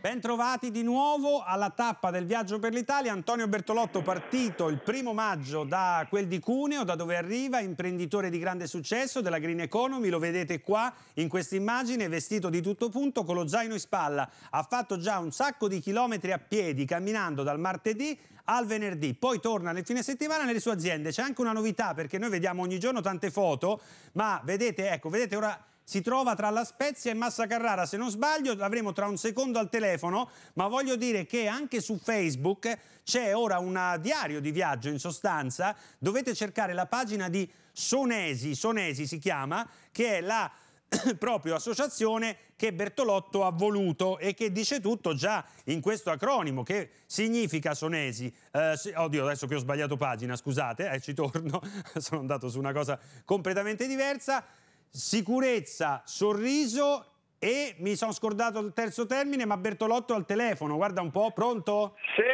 Bentrovati di nuovo alla tappa del viaggio per l'Italia. Antonio Bertolotto, partito il 1° maggio da quel di Cuneo, da dove arriva, imprenditore di grande successo della Green Economy. Lo vedete qua in questa immagine, vestito di tutto punto, con lo zaino in spalla. Ha fatto già un sacco di chilometri a piedi, camminando dal martedì al venerdì. Poi torna nel fine settimana nelle sue aziende. C'è anche una novità, perché noi vediamo ogni giorno tante foto, ma vedete, ecco, vedete ora... Si trova tra La Spezia e Massa Carrara, se non sbaglio l'avremo tra un secondo al telefono, ma voglio dire che anche su Facebook c'è ora un diario di viaggio, in sostanza. Dovete cercare la pagina di Sonesi si chiama, che è la proprio associazione che Bertolotto ha voluto e che dice tutto già in questo acronimo, che significa Sonesi. Oddio, adesso che ho sbagliato pagina, scusate, ci torno, sono andato su una cosa completamente diversa. Sicurezza, sorriso e mi sono scordato il terzo termine, ma Bertolotto al telefono, guarda un po', pronto?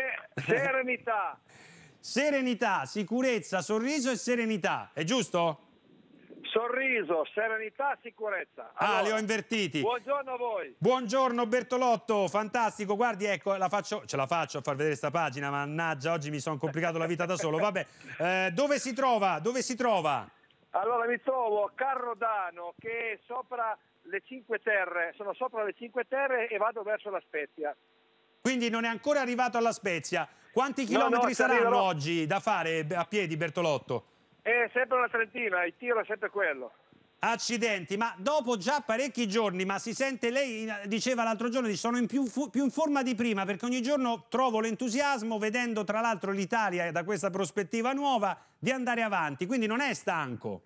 Serenità. Serenità, sicurezza, sorriso e serenità, è giusto? Sorriso, serenità, sicurezza. Allora, li ho invertiti. Buongiorno a voi. Buongiorno Bertolotto, fantastico. Guardi, ecco, ce la faccio a far vedere sta pagina, mannaggia, oggi mi sono complicato la vita da solo. Vabbè, dove si trova? Dove si trova? Allora mi trovo a Carrodano, che è sopra le Cinque Terre, sono sopra le Cinque Terre e vado verso La Spezia. Quindi non è ancora arrivato alla Spezia. Quanti chilometri saranno oggi da fare a piedi, Bertolotto? È sempre una trentina, il tiro è sempre quello. Accidenti, ma dopo già parecchi giorni, ma si sente, lei diceva l'altro giorno, sono più in forma di prima, perché ogni giorno trovo l'entusiasmo, vedendo tra l'altro l'Italia da questa prospettiva nuova, di andare avanti, quindi non è stanco.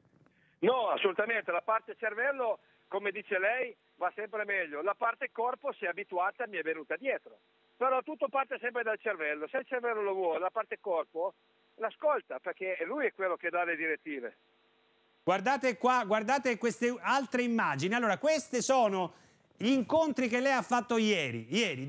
No, assolutamente, la parte cervello, come dice lei, va sempre meglio, la parte corpo si è abituata, mi è venuta dietro, però tutto parte sempre dal cervello, se il cervello lo vuole, la parte corpo l'ascolta, perché lui è quello che dà le direttive. Guardate qua, guardate queste altre immagini. Allora, questi sono gli incontri che lei ha fatto ieri.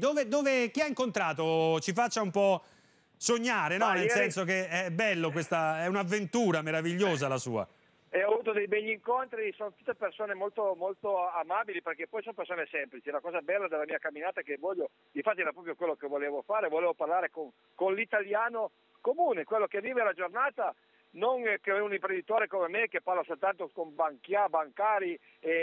Chi ha incontrato? Ci faccia un po' sognare, no? Nel senso che è bello, questa è un'avventura meravigliosa la sua. E ho avuto dei begli incontri, sono tutte persone molto, molto amabili, perché poi sono persone semplici. La cosa bella della mia camminata è che infatti era proprio quello che volevo fare, volevo parlare con l'italiano comune, quello che vive la giornata, non che un imprenditore come me che parla soltanto con bancari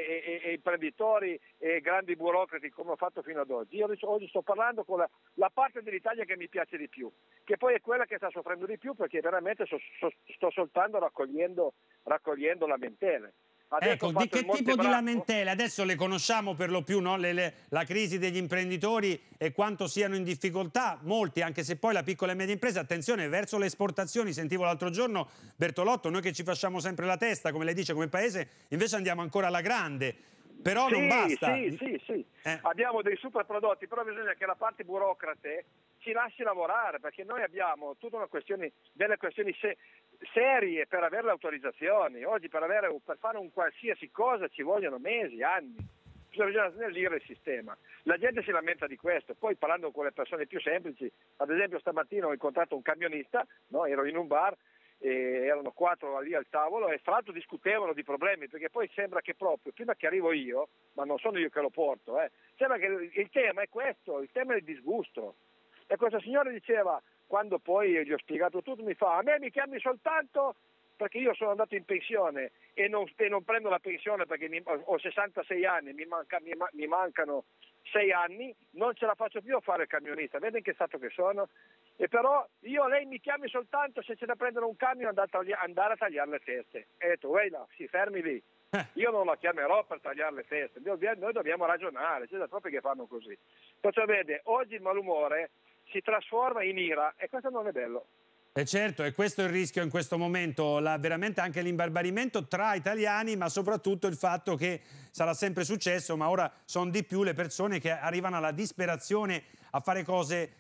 e imprenditori e grandi burocrati come ho fatto fino ad oggi. Io oggi sto parlando con la parte dell'Italia che mi piace di più, che poi è quella che sta soffrendo di più, perché veramente sto soltanto raccogliendo lamentele. Ecco, di che tipo di lamentele? Adesso le conosciamo per lo più, no? La crisi degli imprenditori e quanto siano in difficoltà, molti, anche se poi la piccola e media impresa, attenzione, verso le esportazioni, sentivo l'altro giorno Bertolotto, noi che ci facciamo sempre la testa, come lei dice, come paese, invece andiamo ancora alla grande, però non basta. Sì. Abbiamo dei super prodotti, però bisogna che la parte burocrate ci lasci lavorare, perché noi abbiamo tutta delle questioni serie per avere le autorizzazioni. Oggi per fare un qualsiasi cosa ci vogliono mesi, anni. Bisogna snellire il sistema. La gente si lamenta di questo. Poi parlando con le persone più semplici, ad esempio stamattina ho incontrato un camionista, no? Ero in un bar e erano 4 lì al tavolo e fra l'altro discutevano di problemi, perché poi sembra che proprio prima che arrivo io, ma non sono io che lo porto, sembra che il tema è questo, il tema è il disgusto. E questo signore diceva, quando poi gli ho spiegato tutto, mi fa: a me mi chiami soltanto perché io sono andato in pensione e non prendo la pensione perché ho 66 anni, mi mancano 6 anni, non ce la faccio più a fare il camionista, vedi in che stato che sono? E però lei mi chiami soltanto se c'è da prendere un camion e andare a tagliare le teste. E ho detto, si fermi lì. Io non la chiamerò per tagliare le teste, noi dobbiamo ragionare, c'è da troppi che fanno così. Perciò vede, oggi il malumore si trasforma in ira e questo non è bello. E certo, e questo è il rischio in questo momento, veramente anche l'imbarbarimento tra italiani, ma soprattutto il fatto che sarà sempre successo, ma ora sono di più le persone che arrivano alla disperazione a fare cose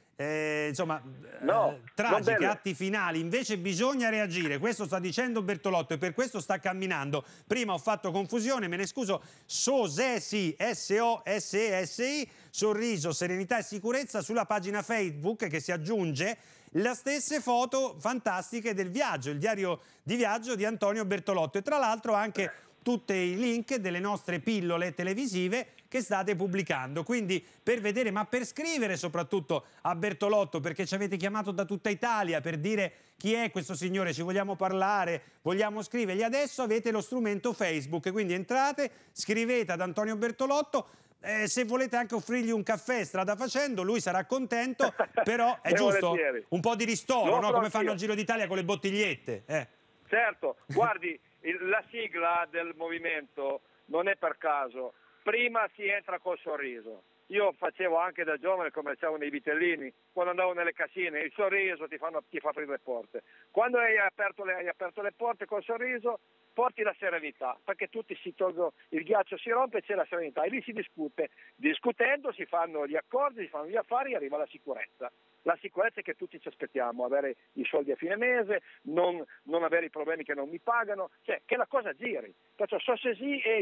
tragiche, atti finali. Invece bisogna reagire, questo sta dicendo Bertolotto e per questo sta camminando. Prima ho fatto confusione, me ne scuso. Sonesi, S-O-S-E-S-I, sorriso, serenità e sicurezza, sulla pagina Facebook che si aggiunge le stesse foto fantastiche del viaggio, il diario di viaggio di Antonio Bertolotto, e tra l'altro anche tutti i link delle nostre pillole televisive che state pubblicando. Quindi per vedere, ma per scrivere soprattutto a Bertolotto, perché ci avete chiamato da tutta Italia per dire chi è questo signore, ci vogliamo parlare, vogliamo scrivergli. Adesso avete lo strumento Facebook, quindi entrate, scrivete ad Antonio Bertolotto. Se volete anche offrirgli un caffè strada facendo, lui sarà contento, però è giusto volentieri. un po' di ristoro, no? Come fanno io. al Giro d'Italia con le bottigliette. Certo, guardi, la sigla del movimento non è per caso. Prima si entra col sorriso. Io facevo anche da giovane, commerciavo nei vitellini, quando andavo nelle casine, il sorriso ti fa aprire le porte. Quando hai aperto le porte col sorriso, porti la serenità, perché tutti si tolgono, il ghiaccio si rompe e c'è la serenità, e lì si discute. Discutendo si fanno gli accordi, si fanno gli affari e arriva la sicurezza. La sicurezza è che tutti ci aspettiamo, avere i soldi a fine mese, non avere i problemi che non mi pagano, cioè che la cosa giri. Perciò Sossesi è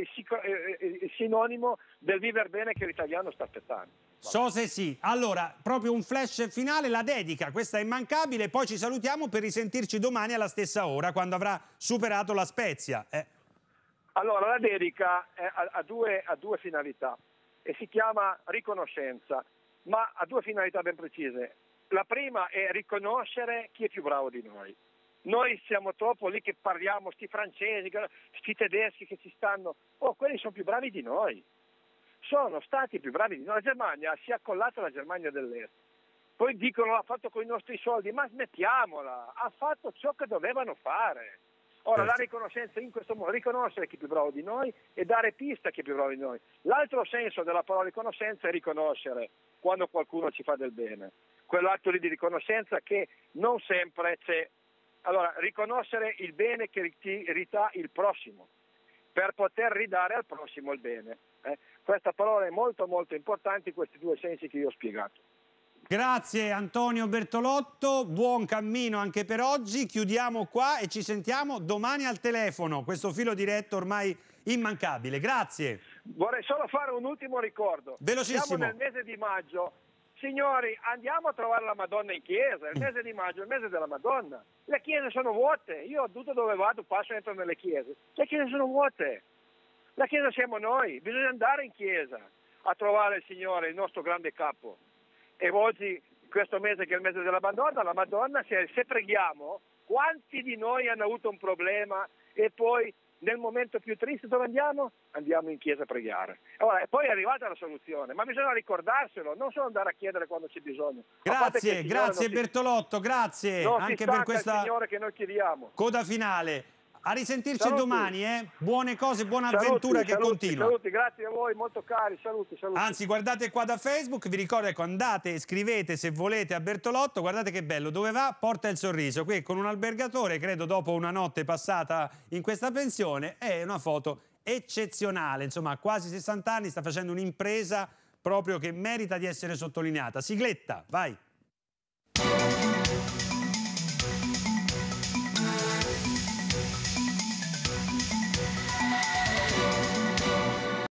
il sinonimo del viver bene che l'italiano sta aspettando. Sossesi, allora, proprio un flash finale, la dedica, questa è immancabile, poi ci salutiamo per risentirci domani alla stessa ora, quando avrà superato la Spezia. Allora, la dedica ha due finalità e si chiama riconoscenza, ma ha due finalità ben precise. La prima è riconoscere chi è più bravo di noi. Noi siamo troppo lì che parliamo, sti francesi, sti tedeschi che ci stanno, quelli sono più bravi di noi. Sono stati più bravi di noi. La Germania si è accollata alla Germania dell'Est. Poi dicono l'ha fatto con i nostri soldi, ma smettiamola, ha fatto ciò che dovevano fare. Ora, la riconoscenza in questo modo, riconoscere chi è più bravo di noi e dare pista a chi è più bravo di noi. L'altro senso della parola riconoscenza è riconoscere quando qualcuno ci fa del bene. Quell'atto lì di riconoscenza che non sempre c'è. Allora, riconoscere il bene che ti ridà il prossimo, per poter ridare al prossimo il bene. Questa parola è molto molto importante in questi due sensi che io ho spiegato. Grazie Antonio Bertolotto, buon cammino anche per oggi, chiudiamo qua e ci sentiamo domani al telefono, questo filo diretto ormai immancabile. Grazie. Vorrei solo fare un ultimo ricordo. Velocissimo. Siamo nel mese di maggio. Signori, andiamo a trovare la Madonna in chiesa. Il mese di maggio è il mese della Madonna. Le chiese sono vuote. Io tutto dove vado passo e entro nelle chiese. Le chiese sono vuote. La chiesa siamo noi. Bisogna andare in chiesa a trovare il Signore, il nostro grande capo. E oggi, questo mese che è il mese della Madonna, la Madonna, se preghiamo, quanti di noi hanno avuto un problema e poi nel momento più triste dove andiamo? Andiamo in chiesa a preghiare. Ora, poi è arrivata la soluzione, ma bisogna ricordarselo, non solo andare a chiedere quando c'è bisogno. Grazie, grazie Bertolotto, grazie anche per questa Signore che noi chiediamo. Coda finale. A risentirci Saluti. Domani, buone cose, buona avventura che continua. Saluti, grazie a voi, molto cari, saluti. Anzi, guardate qua da Facebook, vi ricordo, ecco, andate e scrivete se volete a Bertolotto, guardate che bello, dove va porta il sorriso. Qui con un albergatore, credo dopo una notte passata in questa pensione, è una foto eccezionale, insomma, a quasi 60 anni sta facendo un'impresa proprio che merita di essere sottolineata. Sigletta, vai!